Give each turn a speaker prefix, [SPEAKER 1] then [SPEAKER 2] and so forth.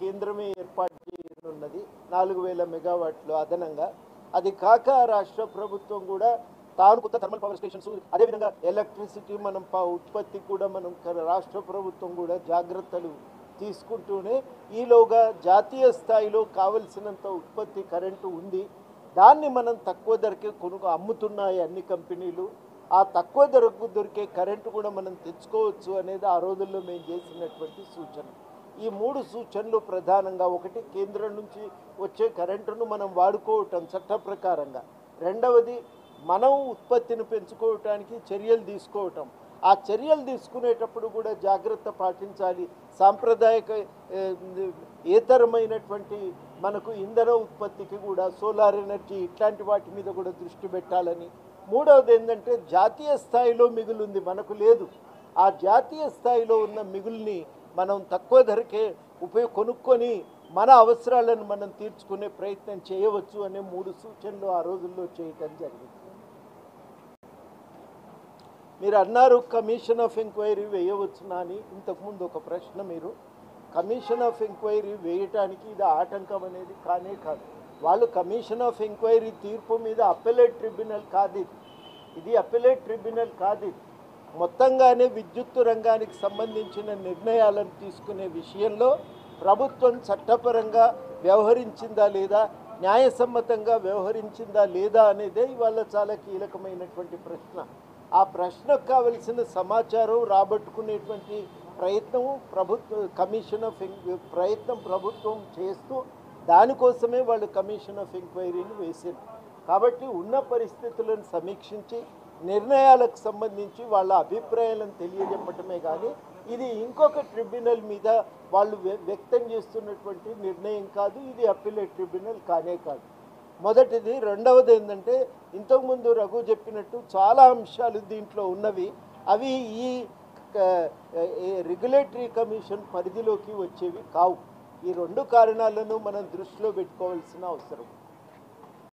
[SPEAKER 1] కేంద్రమే ఏర్పాటు చేయనున్నది 4000 మెగావాట్లు అదనంగా. అది కాక రాష్ట్ర ప్రభుత్వం కూడా తాను కొత్త థర్మల్ పవర్ స్టేషన్స్, అదేవిధంగా ఎలక్ట్రిసిటీ మనం ఉత్పత్తి కూడా మనం రాష్ట్ర ప్రభుత్వం కూడా జాగ్రత్తలు తీసుకుంటూనే ఈలోగా జాతీయ స్థాయిలో కావలసినంత ఉత్పత్తి కరెంటు ఉంది. దాన్ని మనం తక్కువ ధరకే అమ్ముతున్నాయి అన్ని కంపెనీలు. ఆ తక్కువ ధరకు దొరికే కరెంటు కూడా మనం తెచ్చుకోవచ్చు అనేది ఆ రోజుల్లో మేము చేసినటువంటి సూచన. ఈ 3 సూచనలు ప్రధానంగా, ఒకటి కేంద్రం నుంచి వచ్చే కరెంటును మనం వాడుకోవటం చట్ట ప్రకారంగా, రెండవది మనం ఉత్పత్తిని పెంచుకోవటానికి చర్యలు తీసుకోవటం. ఆ చర్యలు తీసుకునేటప్పుడు కూడా జాగ్రత్త పాటించాలి. సాంప్రదాయక ఏతరమైనటువంటి మనకు ఇంధన ఉత్పత్తికి కూడా సోలార్ ఎనర్జీ ఇట్లాంటి వాటి మీద కూడా దృష్టి పెట్టాలని. మూడవది ఏంటంటే జాతీయ స్థాయిలో మిగులుంది, మనకు లేదు. ఆ జాతీయ స్థాయిలో ఉన్న మిగుల్ని మనం తక్కువ ధరకే కొనుక్కొని మన అవసరాలను మనం తీర్చుకునే ప్రయత్నం చేయవచ్చు అనే 3 సూచనలు ఆ రోజుల్లో చేయటం జరిగింది. మీరు అన్నారు కమిషన్ ఆఫ్ ఎంక్వైరీ వేయవచ్చునా అని. ఇంతకుముందు ఒక ప్రశ్న, మీరు కమిషన్ ఆఫ్ ఎంక్వైరీ వేయటానికి ఇది ఆటంకం అనేది కానే కాదు. వాళ్ళు కమిషన్ ఆఫ్ ఎంక్వైరీ తీర్పు మీద అప్పెలేట్ ట్రిబ్యునల్ కాదు, ఇది అప్పెలేట్ ట్రిబ్యునల్ కాదు. మొత్తంగానే విద్యుత్తు రంగానికి సంబంధించిన నిర్ణయాలను తీసుకునే విషయంలో ప్రభుత్వం చట్టపరంగా వ్యవహరించిందా లేదా, న్యాయసమ్మతంగా వ్యవహరించిందా లేదా అనేదే ఇవాళ చాలా కీలకమైనటువంటి ప్రశ్న. ఆ ప్రశ్నకు కావలసిన సమాచారం రాబట్టుకునేటువంటి ప్రయత్నం కమిషన్ ఆఫ్ ప్రయత్నం ప్రభుత్వం చేస్తూ దానికోసమే వాళ్ళు కమిషన్ ఆఫ్ ఎంక్వైరీని వేశారు. కాబట్టి ఉన్న పరిస్థితులను సమీక్షించి నిర్ణయాలకు సంబంధించి వాళ్ళ అభిప్రాయాలను తెలియజెప్పటమే కానీ ఇది ఇంకొక ట్రిబ్యునల్ మీద వాళ్ళు వ్యక్తం చేస్తున్నటువంటి నిర్ణయం కాదు. ఇది అప్పీలేట్ ట్రిబ్యునల్ కానే కాదు. మొదటిది. రెండవది ఏంటంటే, ఇంతకుముందు రఘు చెప్పినట్టు చాలా అంశాలు దీంట్లో ఉన్నవి, అవి ఈ రెగ్యులేటరీ కమిషన్ పరిధిలోకి వచ్చేవి కావు. ఈ 2 కారణాలను మనం దృష్టిలో పెట్టుకోవాల్సిన అవసరం.